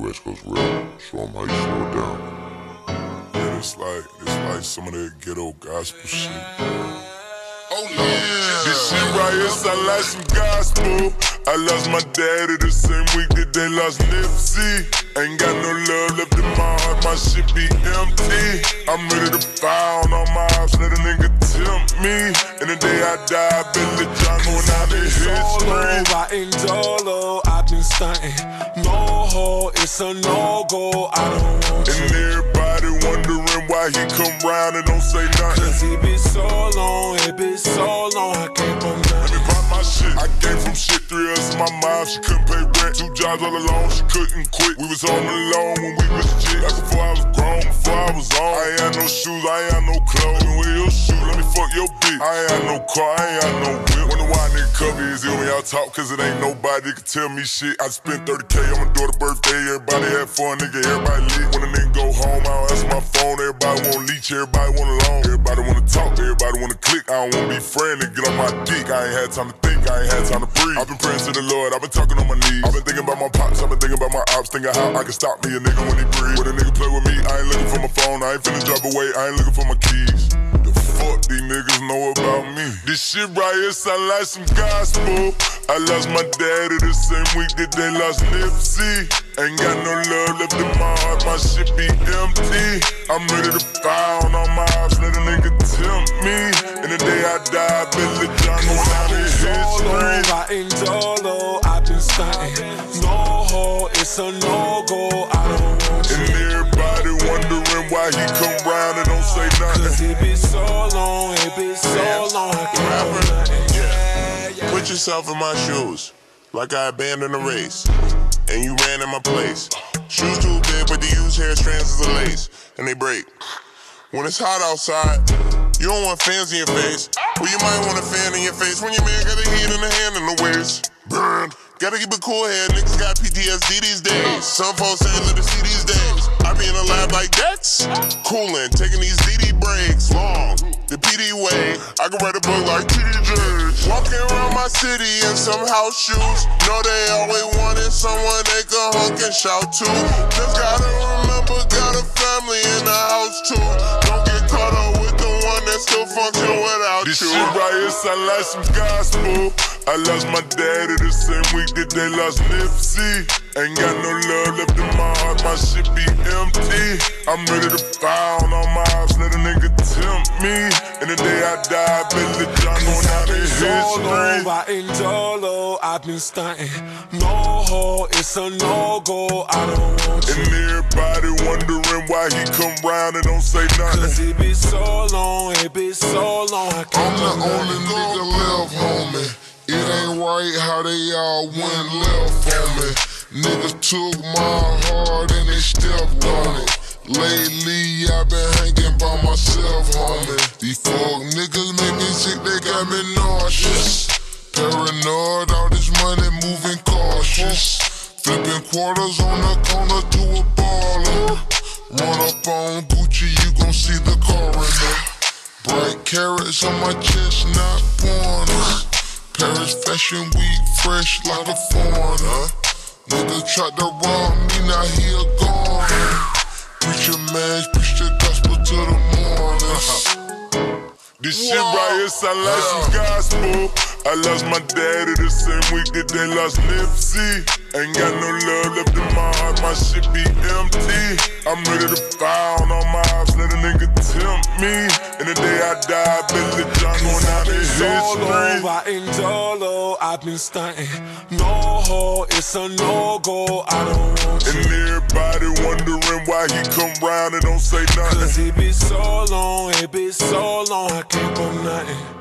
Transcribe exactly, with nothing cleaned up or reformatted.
West Coast real. Show them how you slow it down. Yeah, it's like, it's like some of that ghetto gospel shit. Oh yeah! This shit right here sound like some gospel. I lost my daddy the same week that they lost Nipsey. Ain't got no love left in my heart, my shit be empty. I'm ready to fire on all my ops, let a nigga tempt me. And the day I die, I bet let John go out in history. Riding dolo, I've been stunting. No ho, it's a no-go, I don't want you. And everybody wondering why he come round and don't say nothing. Cause he been so long, it been so long, I can't from Let me nothing. pop my shit. I came from shit, three us in my mom, she couldn't pay rent. Two jobs all alone, she couldn't quit. We was home alone when we was chicks. That's before I was grown, before I was on. I ain't had no shoes, I ain't had no clothes. Let me wear your shoe, let me fuck your bitch. I ain't had no car, I ain't had no whip. Wonder why nigga cover his ear when y'all talk, cause it ain't nobody that can tell me shit. I spent thirty K on my daughter's birthday, everybody had fun, nigga, everybody lit. When a nigga go home, I don't answer my phone, everybody wanna leech, everybody wanna long. Everybody wanna talk, everybody wanna click. I don't wanna be friend and get on my dick. I ain't had time to think, I ain't had time to breathe. I've been praying to the Lord, I've been talking on my knees. I've been thinking about my pops, I've been thinking about my ops, thinking how I can stop me a nigga when he breathe. When a nigga play with me, I ain't looking for my phone, I ain't finna drop away, I ain't looking for my keys. The fuck these niggas know about me? This shit right here sound like some gospel. I lost my daddy the same week that they lost Nipsey. Ain't got no love left in my heart, my shit be empty. I'm ready to fire on all my ops, let a nigga tempt me. And the day I die, I bet let John go out in history. Riding dolo, I've been stunting. No ho, it's a no-go, I don't want you. And everybody wondering why he come round and don't say nothing. Cause it been so long, it been so long, I can't from nothing. Yeah. Put yourself in my shoes, like I abandoned a race, and you ran in my place. Shoes too big, but they use hair strands as a lace, and they break. When it's hot outside, you don't want fans in your face. Well, you might want a fan in your face when your man got a heat in the hand and the waist. Burn. Gotta keep it cool here, niggas got P T S D these days. Some folks ain't let us see these days. I be in a lab like Dex, coolin', taking these D D breaks. Long, the P D way, I can write a book like T D J. Walking around my city in some house shoes. Know they always wanted someone they could honk and shout to. Just gotta remember, got a family in the house too. Don't get caught up with the one that still function without This you. shit right here sound like some gospel. I lost my daddy the same week that they lost Nipsey. Ain't got no love left in my heart, my shit be empty. I'm ready to fire on all my ops, let a nigga tempt me. And the day I die, I bet let John go out in history. Riding dolo, I've been stunting. No ho, it's a no-go, I don't want you. And everybody wondering why he come round and don't say nothing. Cause it been so long, it been so long, I I'm can't the from only nothing. nigga left, homie. It ain't right how they all went left on me. Niggas took my heart and they stepped on it. Lately I been hanging by myself, homie. These fuck niggas make me sick, they got me nauseous. Paranoid, all this money moving cautious. Flipping quarters on the corner to a baller. Run up on Gucci, you gon' see the coroner. Bright carrots on my chest, not pointers. Paris fashion week, fresh like a foreigner. Nigga tried to rob me, now he a goner. Preacher man, preach the gospel to the mourners. This shit right here sound like some gospel. I lost my daddy the same week that they lost Nipsey. Ain't got no love left in my heart, my shit be empty. I'm ready to fire on all my ops, let a nigga tempt me. And the day I die, I bet let John go out in history. Riding dolo, I've been stunting. No ho, it's a no-go, I don't want you. And everybody wondering why he come round and don't say nothing. Cause it been so long, it been so long, I can't from nothing.